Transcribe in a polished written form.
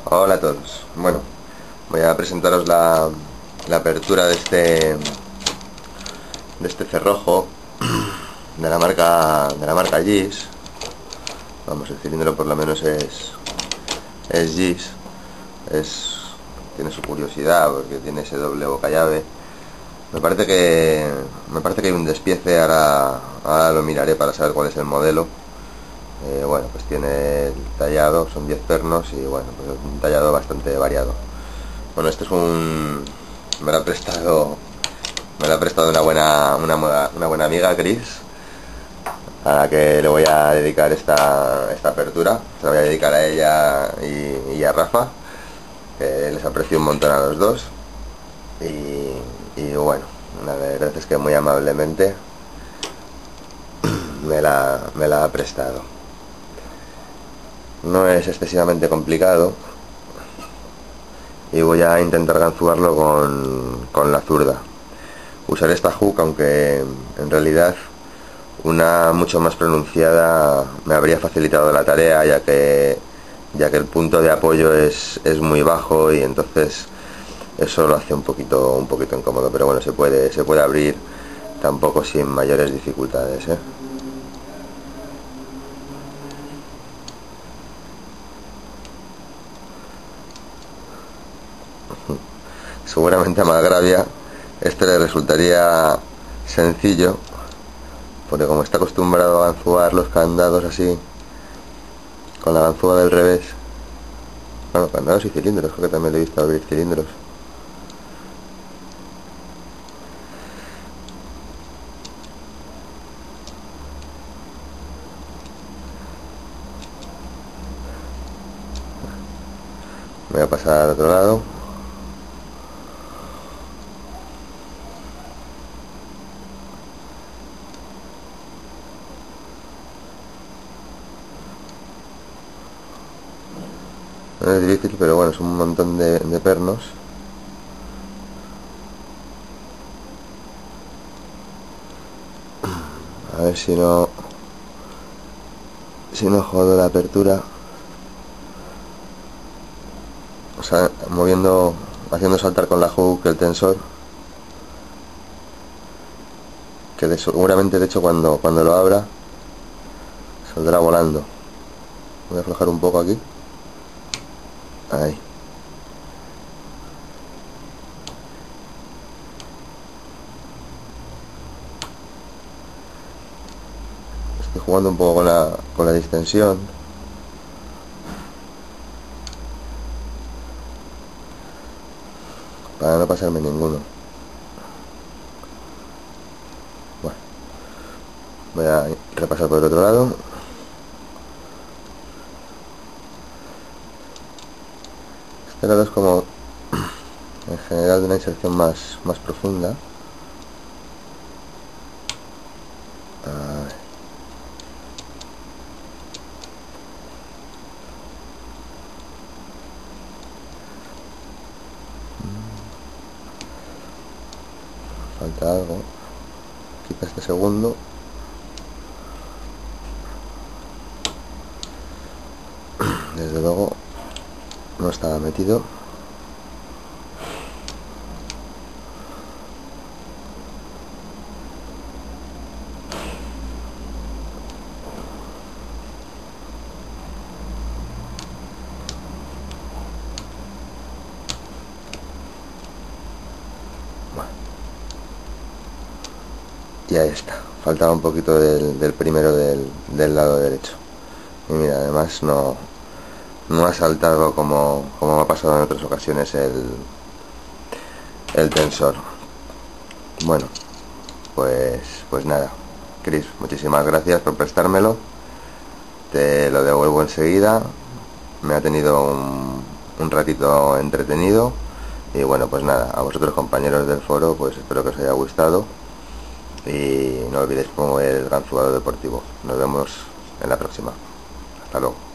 Hola a todos. Bueno, voy a presentaros la apertura de este cerrojo de la marca Gis. Vamos, el cilindro por lo menos es Gis. Tiene su curiosidad porque tiene ese doble boca llave. Me parece que hay un despiece, ahora lo miraré para saber cuál es el modelo. Bueno, pues tiene el tallado, son 10 pernos y bueno, pues es un tallado bastante variado. Bueno, este es me lo ha prestado una buena amiga, Chris, a la que le voy a dedicar esta apertura. Se la voy a dedicar a ella y a Rafa, que les aprecio un montón a los dos. Y bueno, la verdad es que muy amablemente me la ha prestado. No es excesivamente complicado y voy a intentar ganzuarlo con la zurda. Usar esta hook, aunque en realidad una mucho más pronunciada me habría facilitado la tarea, ya que el punto de apoyo es muy bajo y entonces eso lo hace un poquito incómodo, pero bueno, se puede abrir tampoco sin mayores dificultades, ¿eh? Seguramente a Malgravia esto le resultaría sencillo, porque como está acostumbrado a ganzúar los candados así, con la ganzúa del revés, bueno, candados y cilindros, creo que también le he visto abrir cilindros. Voy a pasar al otro lado. No es difícil, pero bueno, es un montón de pernos. A ver si no jodo la apertura. O sea, haciendo saltar con la hook el tensor, que seguramente de hecho cuando lo abra saldrá volando. Voy a aflojar un poco aquí. Ahí. Estoy jugando un poco con la distensión. Para no pasarme ninguno. Bueno, voy a repasar por el otro lado. Este lado es como en general de una inserción más profunda. Falta algo. Quita este segundo. Desde luego no estaba metido. Y ahí está. Faltaba un poquito del primero del lado derecho. Y mira, además no ha saltado como me ha pasado en otras ocasiones el tensor. Bueno, pues nada, Chris, muchísimas gracias por prestármelo. Te lo devuelvo enseguida. Me ha tenido un ratito entretenido. Y bueno, pues nada, a vosotros compañeros del foro, pues espero que os haya gustado. Y no olvidéis promover el ganzúado deportivo. Nos vemos en la próxima. Hasta luego.